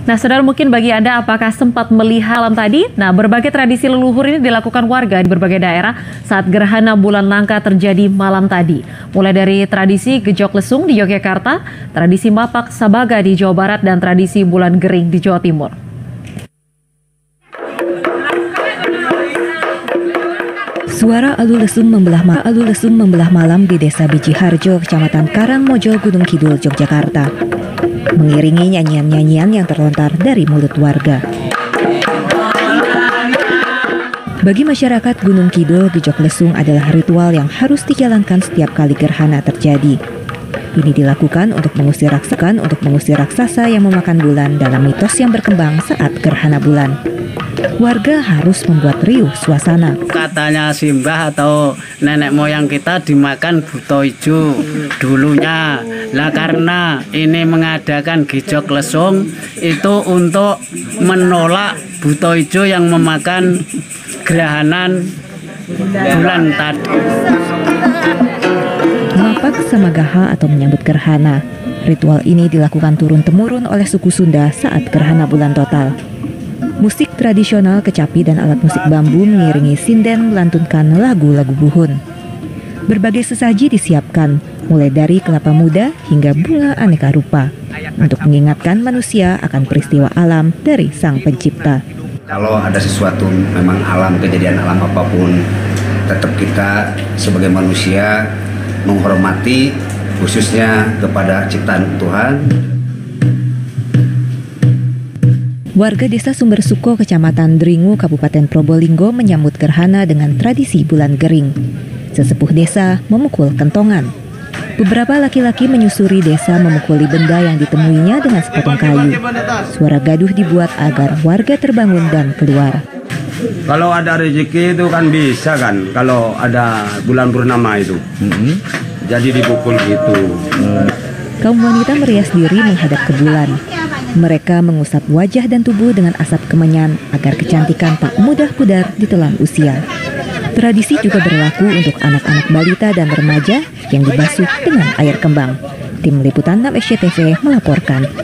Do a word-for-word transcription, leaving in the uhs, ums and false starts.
Nah, saudara, mungkin bagi Anda apakah sempat melihat malam tadi? Nah, berbagai tradisi leluhur ini dilakukan warga di berbagai daerah saat gerhana bulan Langka terjadi malam tadi. Mulai dari tradisi Gejok Lesung di Yogyakarta, tradisi Mapak Sabaga di Jawa Barat, dan tradisi Bulan Gering di Jawa Timur. Suara alu lesung membelah ma alu lesung membelah malam di Desa Biji Harjo, Kecamatan Karangmojo, Gunung Kidul, Yogyakarta, mengiringi nyanyian-nyanyian yang terlontar dari mulut warga. Bagi masyarakat Gunung Kidul, Gejok Lesung adalah ritual yang harus dijalankan setiap kali gerhana terjadi. Ini dilakukan untuk mengusir raksasa untuk mengusir raksasa yang memakan bulan dalam mitos yang berkembang saat gerhana bulan. Warga harus membuat riuh suasana. Katanya Simbah atau nenek moyang kita dimakan buto ijo dulunya. Nah, karena ini mengadakan Gejok Lesung itu untuk menolak buto ijo yang memakan gerhanan bulan tadi. Mapak Samagaha atau menyambut gerhana. Ritual ini dilakukan turun-temurun oleh suku Sunda saat gerhana bulan total. Musik tradisional, kecapi, dan alat musik bambu mengiringi sinden melantunkan lagu-lagu buhun. Berbagai sesaji disiapkan, mulai dari kelapa muda hingga bunga aneka rupa, untuk mengingatkan manusia akan peristiwa alam dari Sang Pencipta. Kalau ada sesuatu memang alam, kejadian alam apapun, tetap kita sebagai manusia menghormati, khususnya kepada ciptaan Tuhan. Warga Desa Sumber Suko, Kecamatan Dringu, Kabupaten Probolinggo menyambut gerhana dengan tradisi bulan gering. Sesepuh desa memukul kentongan. Beberapa laki-laki menyusuri desa memukuli benda yang ditemuinya dengan sepotong kayu. Suara gaduh dibuat agar warga terbangun dan keluar. Kalau ada rezeki itu kan bisa kan, kalau ada bulan purnama itu. Mm-hmm. Jadi dipukul gitu. Mm. Kaum wanita merias diri menghadap ke bulan. Mereka mengusap wajah dan tubuh dengan asap kemenyan agar kecantikan tak mudah pudar ditelan usia. Tradisi juga berlaku untuk anak-anak balita dan remaja yang dibasuh dengan air kembang. Tim Liputan enam S C T V melaporkan.